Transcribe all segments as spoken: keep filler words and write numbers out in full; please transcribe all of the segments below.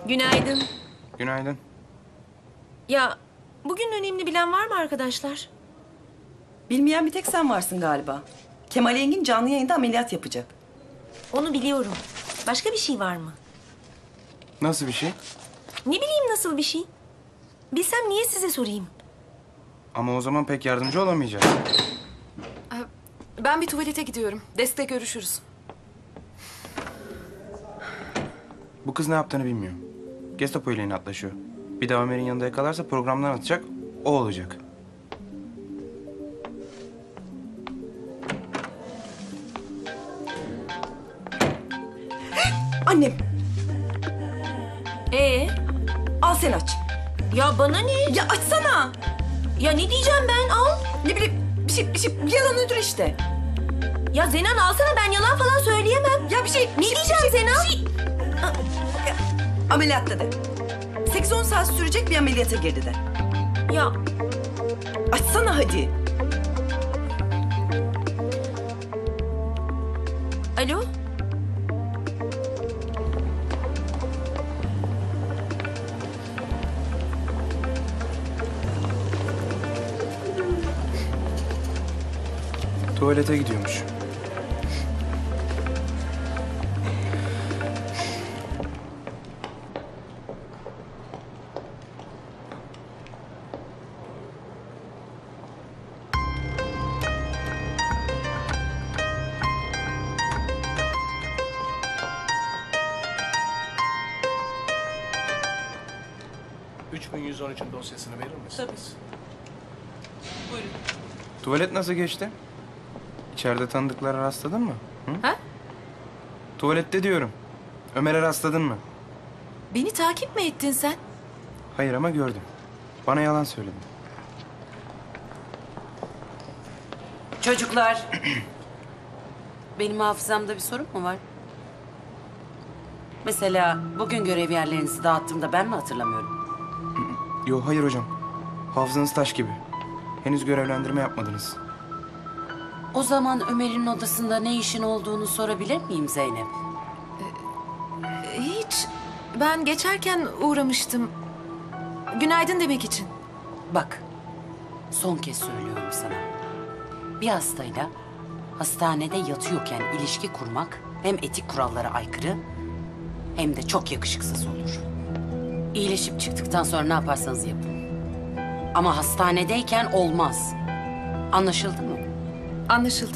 Günaydın. Günaydın. Ya bugün önemli bilen var mı arkadaşlar? Bilmeyen bir tek sen varsın galiba. Kemal Engin canlı yayında ameliyat yapacak. Onu biliyorum. Başka bir şey var mı? Nasıl bir şey? Ne bileyim nasıl bir şey? Bilsem niye size sorayım? Ama o zaman pek yardımcı olamayacağız. Ben bir tuvalete gidiyorum. Destek görüşürüz. Bu kız ne yaptığını bilmiyor. Gestapo ile inatlaşıyor. Bir daha Ömer'in yanında yakalarsa programdan atacak, o olacak. Annem, Ee, al sen aç. ya bana ne? Ya açsana. Ya ne diyeceğim ben? Al. Ne bileyim, bir şey, bir şey, yalan uydur işte. Ya Zenan alsana, ben yalan falan söyleyemem. Ya bir şey, Ne diyeceğim Zenan? Ameliyatta de. sekiz on saat sürecek bir ameliyata girdi de. Ya Açsana hadi. alo? Tuvalete gidiyormuş. üç bin yüz on üçün dosyasını verir misiniz? Tuvalet nasıl geçti? İçeride tanıdıklara rastladın mı? Hı? Ha? Tuvalette diyorum. Ömer'e rastladın mı? Beni takip mi ettin sen? Hayır ama gördüm. Bana yalan söyledin. Çocuklar. Benim hafızamda bir sorun mu var? Mesela bugün görev yerlerinizi dağıttığımda ben mi hatırlamıyorum? Yo hayır hocam. Hafızanız taş gibi. Henüz görevlendirme yapmadınız. O zaman Ömer'in odasında ne işin olduğunu sorabilir miyim Zeynep? Hiç. Ben geçerken uğramıştım. Günaydın demek için. Bak, son kez söylüyorum sana. Bir hastayla hastanede yatıyorken ilişki kurmak hem etik kurallara aykırı hem de çok yakışıksız olur. İyileşip çıktıktan sonra ne yaparsanız yapın. Ama hastanedeyken olmaz. Anlaşıldı mı? Anlaşıldı.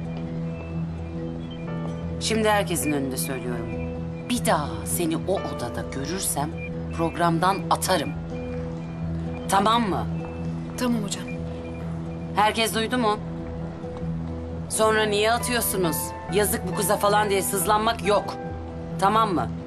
Şimdi herkesin önünde söylüyorum. Bir daha seni o odada görürsem programdan atarım. Tamam mı? Tamam hocam. Herkes duydu mu? Sonra niye atıyorsunuz? Yazık bu kıza falan diye sızlanmak yok. Tamam mı?